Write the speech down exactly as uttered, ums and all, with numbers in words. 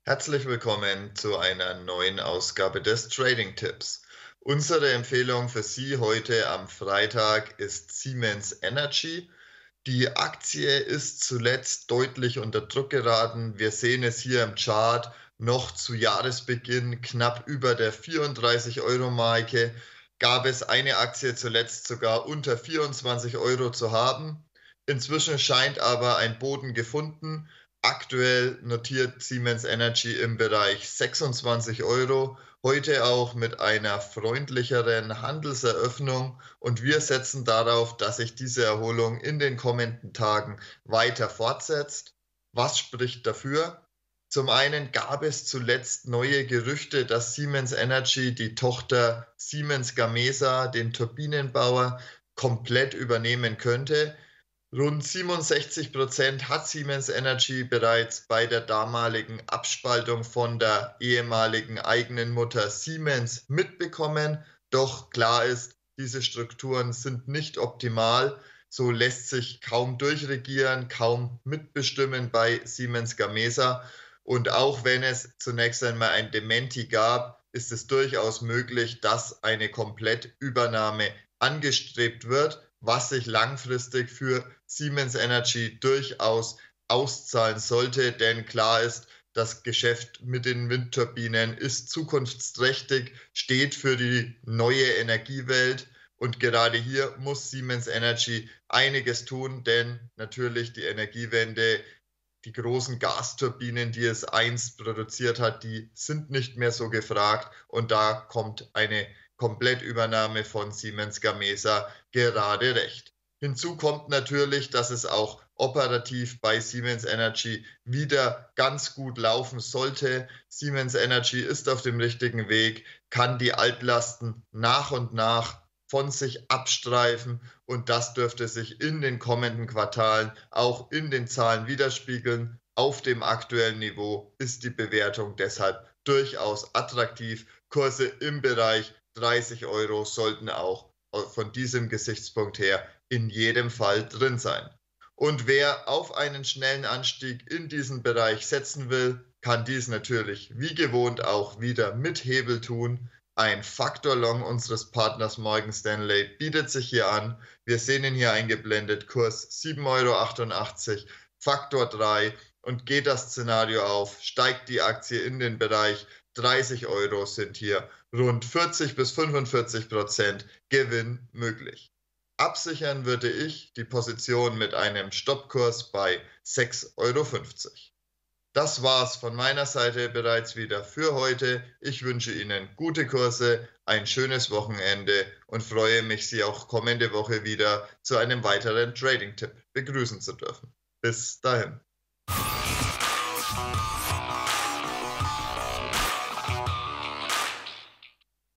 Herzlich willkommen zu einer neuen Ausgabe des Trading Tipps. Unsere Empfehlung für Sie heute am Freitag ist Siemens Energy. Die Aktie ist zuletzt deutlich unter Druck geraten. Wir sehen es hier im Chart noch zu Jahresbeginn knapp über der vierunddreißig Euro Marke. Gab es eine Aktie zuletzt sogar unter vierundzwanzig Euro zu haben. Inzwischen scheint aber ein Boden gefunden. Aktuell notiert Siemens Energy im Bereich sechsundzwanzig Euro, heute auch mit einer freundlicheren Handelseröffnung, und wir setzen darauf, dass sich diese Erholung in den kommenden Tagen weiter fortsetzt. Was spricht dafür? Zum einen gab es zuletzt neue Gerüchte, dass Siemens Energy die Tochter Siemens Gamesa, den Turbinenbauer, komplett übernehmen könnte. Rund siebenundsechzig Prozent hat Siemens Energy bereits bei der damaligen Abspaltung von der ehemaligen eigenen Mutter Siemens mitbekommen. Doch klar ist, diese Strukturen sind nicht optimal. So lässt sich kaum durchregieren, kaum mitbestimmen bei Siemens Gamesa. Und auch wenn es zunächst einmal ein Dementi gab, ist es durchaus möglich, dass eine Komplettübernahme angestrebt wird, was sich langfristig für Siemens Energy durchaus auszahlen sollte, denn klar ist, das Geschäft mit den Windturbinen ist zukunftsträchtig, steht für die neue Energiewelt, und gerade hier muss Siemens Energy einiges tun, denn natürlich die Energiewende, die großen Gasturbinen, die es einst produziert hat, die sind nicht mehr so gefragt, und da kommt eine Komplettübernahme von Siemens Gamesa gerade recht. Hinzu kommt natürlich, dass es auch operativ bei Siemens Energy wieder ganz gut laufen sollte. Siemens Energy ist auf dem richtigen Weg, kann die Altlasten nach und nach von sich abstreifen, und das dürfte sich in den kommenden Quartalen auch in den Zahlen widerspiegeln. Auf dem aktuellen Niveau ist die Bewertung deshalb durchaus attraktiv. Kurse im Bereich dreißig Euro sollten auch von diesem Gesichtspunkt her in jedem Fall drin sein. Und wer auf einen schnellen Anstieg in diesen Bereich setzen will, kann dies natürlich wie gewohnt auch wieder mit Hebel tun. Ein Faktor Long unseres Partners Morgan Stanley bietet sich hier an. Wir sehen ihn hier eingeblendet, Kurs sieben Euro achtundachtzig, Faktor drei, und geht das Szenario auf, steigt die Aktie in den Bereich dreißig Euro, sind hier rund vierzig bis fünfundvierzig Prozent Gewinn möglich. Absichern würde ich die Position mit einem Stoppkurs bei sechs Euro fünfzig. Das war's von meiner Seite bereits wieder für heute. Ich wünsche Ihnen gute Kurse, ein schönes Wochenende und freue mich, Sie auch kommende Woche wieder zu einem weiteren Trading-Tipp begrüßen zu dürfen. Bis dahin.